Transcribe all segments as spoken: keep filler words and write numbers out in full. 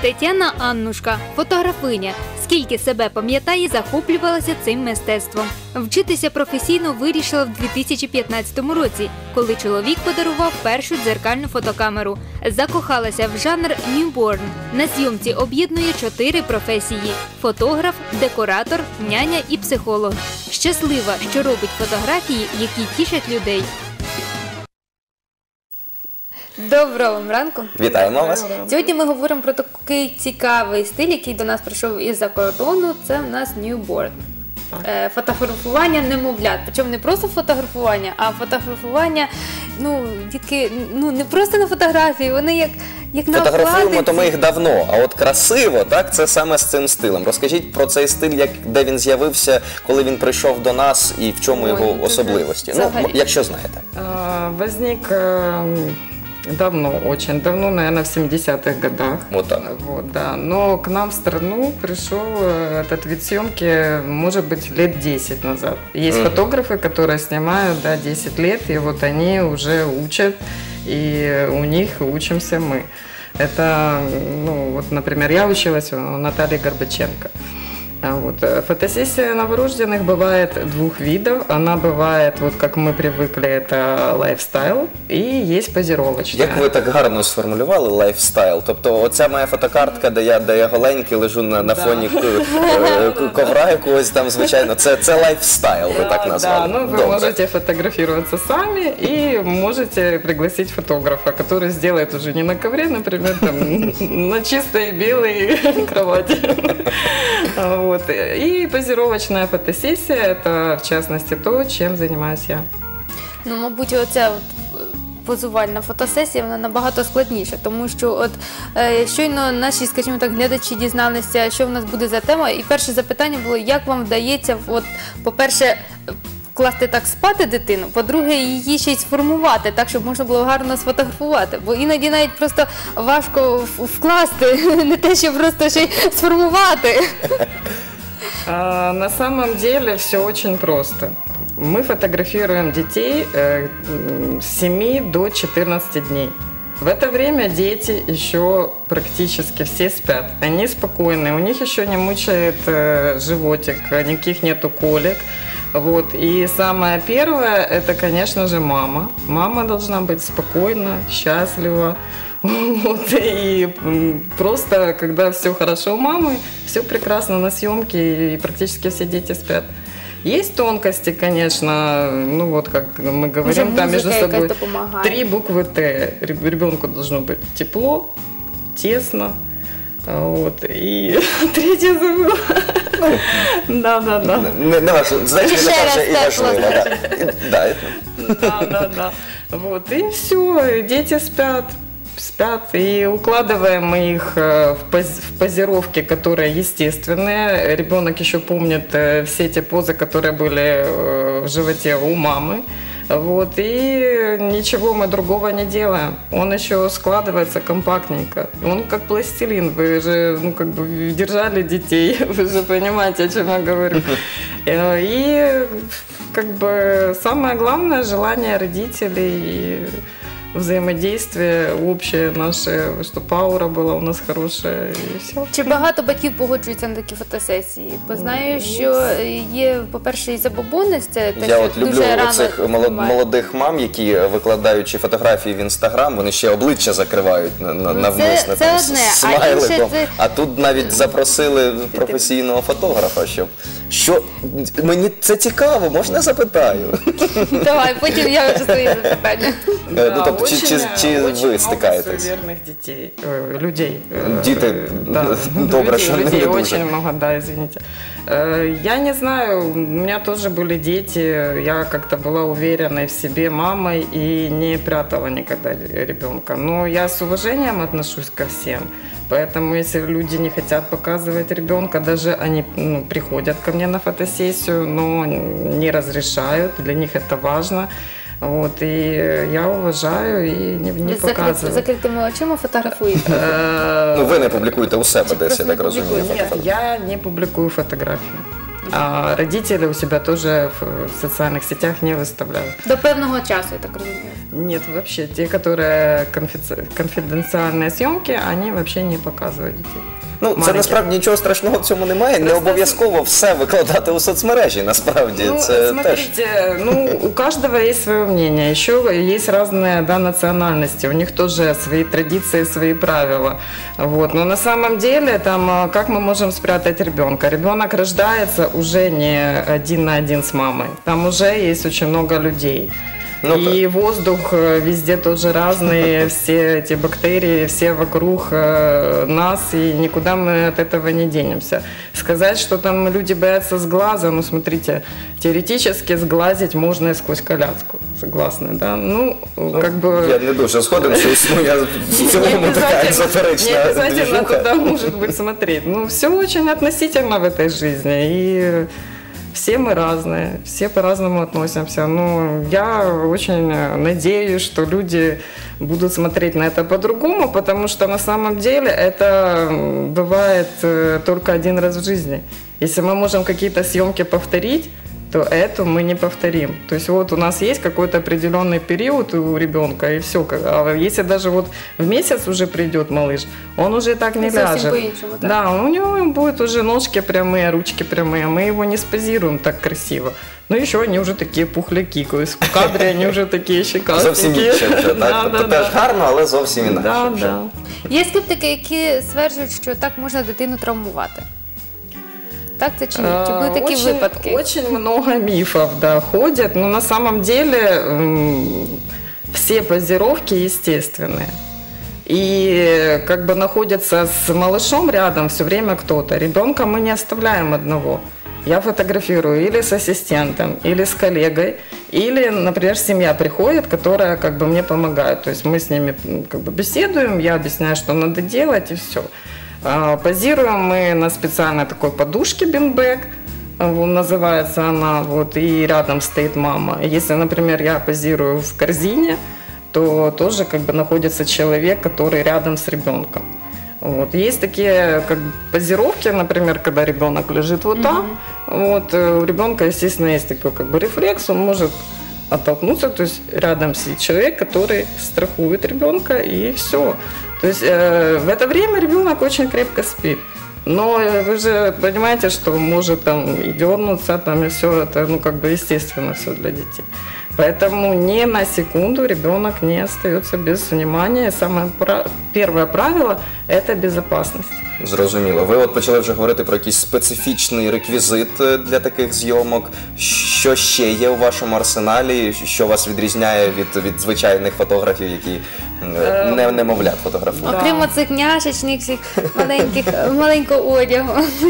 Тетяна Аннушка – фотографиня. Скільки себе пам'ятає, захоплювалася цим мистецтвом. Вчитися професійно вирішила в дві тисячі п'ятнадцятому році, коли чоловік подарував першу дзеркальну фотокамеру. Закохалася в жанр «Newborn». На зйомці об'єднує чотири професії – фотограф, декоратор, няня і психолог. Щаслива, що робить фотографії, які тішать людей. Доброго вам ранку. Вітаємо вас. Сьогодні ми говоримо про такий цікавий стиль, який до нас прийшов із-за кордону. Це в нас newborn. Е, фотографування немовлят. Причому не просто фотографування, а фотографування, ну, дітки, ну, не просто на фотографії, вони як, як на обкладинці. Фотографуємо, то ми їх давно, а от красиво, так, це саме з цим стилем. Розкажіть про цей стиль, як, де він з'явився, коли він прийшов до нас і в чому Ой, його ну, особливості. Ну, якщо знаєте. Возник давно, очень давно, наверное, в семидесятых годах. Вот так. Вот, да. Но к нам в страну пришел этот вид съемки, может быть, лет десять назад. Есть mm-hmm. фотографы, которые снимают, да, десять лет, и вот они уже учат, и у них учимся мы. Это, ну, вот, например, я училась у Натальи Горбаченко. Вот. Фотосессия новорожденных бывает двух видов. Она бывает, вот как мы привыкли, это лайфстайл, и есть позировочная. Як ви так гарно сформулювали лайфстайл? Тобто оця моя фотокартка, де я, де я голенький лежу на, на фоні ковра якогось там, звичайно, це, це лайфстайл, ви так назвали. Да, ну вы Добре. можете фотографироваться сами и можете пригласить фотографа, который сделает уже не на ковре, например, там, на чистой белой кровати. Вот. И позировочная фотосессия – это, в частности, то, чем занимаюсь я. Ну, мабуть, оця от позувальна фотосесія, вона набагато складніша, тому що от е, щойно наші, скажімо так, глядачі дізналися, що в нас буде за тема, і перше запитання було, як вам вдається, от, по-перше, класти так спати дитину, по-друге, її ще й сформувати, так, щоб можна було гарно сфотографувати. Бо іноді навіть просто важко вкласти, не те, що просто ще й сформувати. А, на самом деле все очень просто. Мы фотографируем детей э, с семи до четырнадцати дней. В это время дети еще практически все спят. Они спокойны, у них еще не мучает э, животик, никаких нету колик. Вот. И самое первое, это, конечно же, мама. Мама должна быть спокойна, счастлива. Вот. И просто, когда все хорошо у мамы, все прекрасно на съемке, и практически все дети спят. Есть тонкости, конечно, ну вот как мы говорим, там между собой три буквы Т. Ребенку должно быть тепло, тесно. Вот, и третье забыла. Да, да, да. Не, не важливо, знаєте, не так і важливо. Да, да, да, да. Вот, и все, дети спят. спят, и укладываем мы их в, поз в позировки, которые естественные. Ребенок еще помнит все те позы, которые были в животе у мамы. Вот, и ничего мы другого не делаем. Он еще складывается компактненько. Он как пластилин. Вы же, ну, как бы держали детей. Вы же понимаете, о чем я говорю. И как бы самое главное желание родителей и взаимодействие общее наше, щоб аура була у нас хороша і все. Чи багато батьків погоджуються на такі фотосесії? Бо знаю, що є, по-перше, і забобонність, це те, я що от люблю дуже рано цих молодих мам, які, викладаючи фотографії в інстаграм, вони ще обличчя закривають навмисно це, це смайликом. Це... А тут навіть запросили професійного фотографа, щоб... Що? Мені це цікаво, можна запитаю? Давай, потім я вже свої запитання. Ну, тобто, чи, чи, чи ви стикаєтесь? Вірних дітей, людей. Діти, да, добре, що не дуже. Людей очень много, да, извините. Я не знаю, у меня тоже были дети, я как-то была уверенной в себе мамой и не прятала никогда ребенка. Но я с уважением отношусь ко всем. Поэтому, если люди не хотят показывать ребенка, даже они, ну, приходят ко мне на фотосессию, но не разрешают, для них это важно. Вот, и я уважаю и не, не показываю. З закритими очима фотографуєте? Ну, ви не публікуєте у себе десь, я так розумію. Нет, я не публикую фотографии. А родители у себя тоже в социальных сетях не выставляют. До певного часу, я так розумію. Нет, вообще, те, которые конфи- конфиденциальные съемки, они вообще не показывают детей. Ну, це Маленьких. насправді нічого страшного в цьому немає. Не обов'язково все викладати у соцмережі, насправді. Ну, це теж. смотрите, ну, у каждого есть свое мнение. Еще есть разные, да, национальности. У них тоже свои традиции, свои правила. Вот. Но на самом деле, там, а, как мы можем спрятать ребенка? Ребенок рождается уже не один на один с мамой. Там уже есть очень много людей. Ну, и воздух э, везде тоже разный, все эти бактерии, все вокруг э, нас, и никуда мы от этого не денемся. Сказать, что там люди боятся сглаза, ну, смотрите, теоретически сглазить можно и сквозь коляску, согласны, да? Ну, как бы... Я не дуже згоден, що існує в цілому така Не езотерична обязательно движуха. туда может быть смотреть. Ну, все очень относительно в этой жизни. И все мы разные, все по-разному относимся. Но я очень надеюсь, что люди будут смотреть на это по-другому, потому что на самом деле это бывает э, только один раз в жизни. Если мы можем какие-то съемки повторить, то эту мы не повторим. То есть вот у нас есть какой-то определенный период у ребенка, и все. А если даже вот в месяц уже придет малыш, он уже так не Совсем ляжет. по-іншому, так? Да, у него будут уже ножки прямые, ручки прямые. Мы его не спозируем так красиво. Ну еще они уже такие пухляки, то есть в кадре они уже такие Зовсім щекастенькие. інше вже, так? Да, Тобто да, теж да. гарно, але зовсім інакше Да, вже. да. Є скептики, які стверджують, що так можна дитину травмувати. Так це чи ні? Чи були такі очень, випадки? Очень много мифов, да, ходят, но на самом деле м, все позировки естественные. И как бы находится с малышом рядом все время кто-то. Ребенка мы не оставляем одного. Я фотографирую или с ассистентом, или с коллегой, или, например, семья приходит, которая как бы мне помогает. То есть мы с ними м, как бы беседуем, я объясняю, что надо делать, и все. А, Позируем мы на специальной такой подушке бинбэг, называется она, вот, и рядом стоит мама. Если, например, я позирую в корзине, то тоже как бы находится человек, который рядом с ребенком. Вот. Есть такие как бы позировки, например, когда ребенок лежит вот так, вот, э, у ребенка, естественно, есть такой как бы рефлекс, он может оттолкнуться, то есть рядом сидит человек, который страхует ребенка, и все. То есть э, в это время ребенок очень крепко спит. Но э, вы же понимаете, что может там и дернуться, там, и все это, ну, как бы естественно все для детей. Поэтому ни на секунду ребенок не остается без внимания. Самое пра- первое правило – это безопасность. Зрозуміло. Ви от почали вже говорити про якийсь специфічний реквізит е, для таких зйомок. Що ще є у вашому арсеналі? Що вас відрізняє від, від звичайних фотографів, які е, не, немовлят фотографують? Окрім оцих няшечних всіх маленьких, маленького одягу.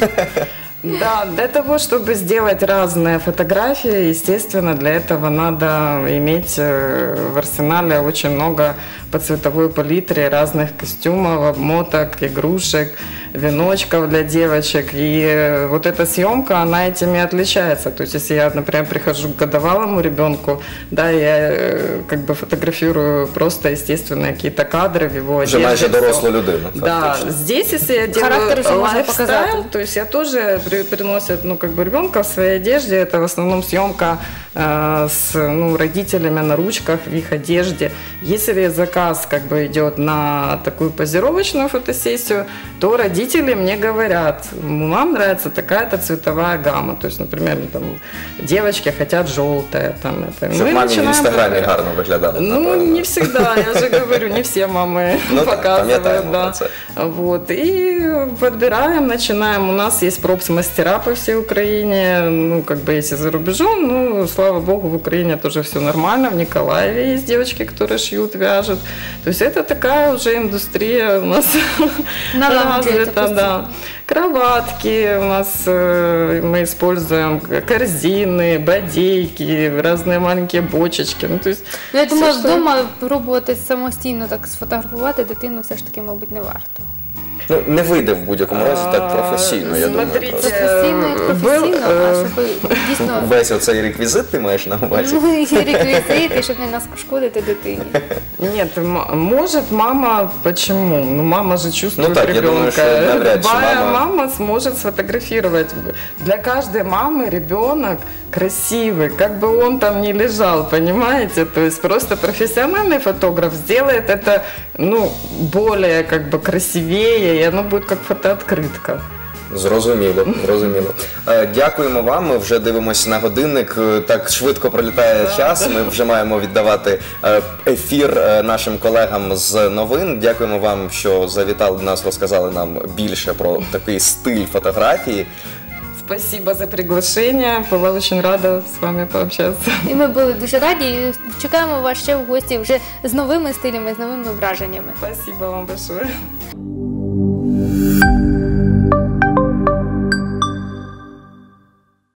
Да, для того, чтобы сделать разные фотографии, естественно, для этого надо иметь э, в арсенале очень много по цветовой палитре разных костюмов, обмоток, игрушек, веночков для девочек. И э, вот эта съемка, она этими отличается. То есть, если я, например, прихожу к годовалому ребенку, да, я э, как бы фотографирую просто, естественно, какие-то кадры в его Вже одежде. майже всё. дорослу людину. Да, фактично. здесь, если я делаю Характер еще можно лайфстайл, показать. то есть я тоже при, приносят, ну, как бы ребенка в своей одежде. Это в основном съемка э, с, ну, родителями на ручках в их одежде. Если заказ как бы идет на такую позировочную фотосессию, то родители мне говорят, нам нравится такая-то цветовая гамма. То есть, например, там, девочки хотят желтое. Там, это. Щоб Мы мамі в начинаем інстаграмі говорить. гарно виглядало. Ну, напевно. не всегда, я же говорю, не все мамы Ну так, показывают, пам'ятаємо про да. це. Вот, и подбираем, начинаем. У нас есть пропс-мастера по всей Украине, ну, как бы, если за рубежом, ну, слава богу, в Украине тоже все нормально, в Николаеве есть девочки, которые шьют, вяжут. То есть это такая уже индустрия у нас Налагодится, развита, да. Кроватки у нас э, мы используем, корзины, бодейки, разные маленькие бочечки. Ну, то есть Ну, я думаю, все, что- вдома пробувати самостійно так сфотографувати дитину все ж таки, мабуть, не варто. Ну, не вийде в будь-якому разі так А, професійно, я думаю. смотрите, просто. Професійно і Был, професійно, а е, щоб дійсно Весь оцей реквізит ти маєш на увазі? ну, і реквізити, щоб не нашкодити дитині. Нет, м- может мама, почему? Ну, мама же чувствует Ну так, я ребенка. думаю, что навряд чи Любая мама- мама сможет сфотографировать. Для каждой мамы ребенок красивый, как бы он там ни лежал, понимаете? То есть просто профессиональный фотограф сделает это, ну, более как бы красивее, и оно будет как фотооткрытка. Зрозуміло, зрозуміло. Е, Дякуємо вам. Ми вже дивимося на годинник. Е, Так швидко пролітає час. Ми вже маємо віддавати е, ефір е, нашим колегам з новин. Дякуємо вам, що завітали до нас, розказали нам більше про такий стиль фотографії. Спасибо за приглашение. Была очень рада с вами пообщаться. І ми були дуже раді і чекаємо вас ще в гості вже з новими стилями, з новими враженнями. Спасибо вам большое.